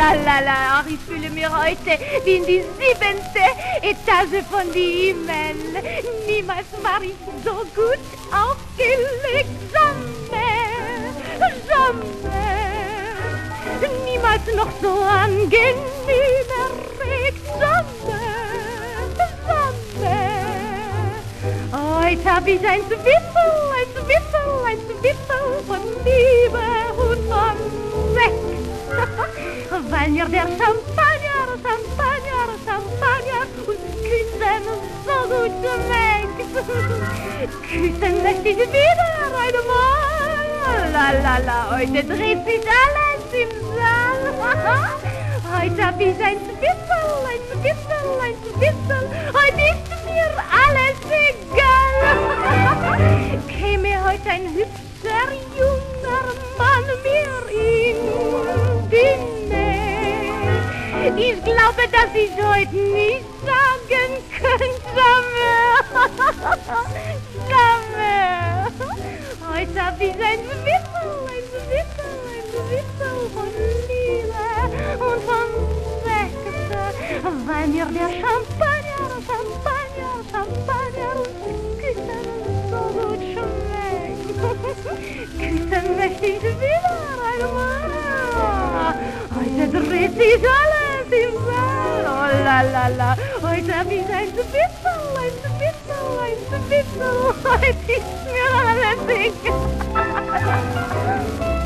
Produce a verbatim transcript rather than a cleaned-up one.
la la la, ach, ich fühle mich heute wie in die siebente Etage von die Himmel. Niemals war ich so gut aufgelegt, jamais, jamais. Niemals noch so angenehm erregt, jamais, jamais. Heute hab ich ein Zwiffel, ein Zwiffel, ein Zwiffel von Liebe und von Sex. Weil mir der Champagner, Champagner, Champagner und Küssen so gut schmeckt. Küssen möchte ich wieder einmal. La la la, heute dreht sich alles im Saal. Heute hab ich ein Zwiffel, ein Zwiffel, ein Zwiffel. Heute ist mir alles egal. Käme heute ein hübscher junger Mann mir in die Nähe. Ich glaube, dass ich heute nicht sagen könnte, jamais, jamais. Heute hab ich ein Zwiffel, ein Zwiffel, ein Zwiffel von Liebe und von Sex, weil mir der Champagner, Champagner, Champagner und Küssen so gut schmeckt. Küssen möchte ich wieder einmal. Heute dreht sich alles im Saal. Oh la la la. Heute hab ich ein Zwiffel, ein Zwiffel, ein Zwiffel. Heute ist mir alles egal.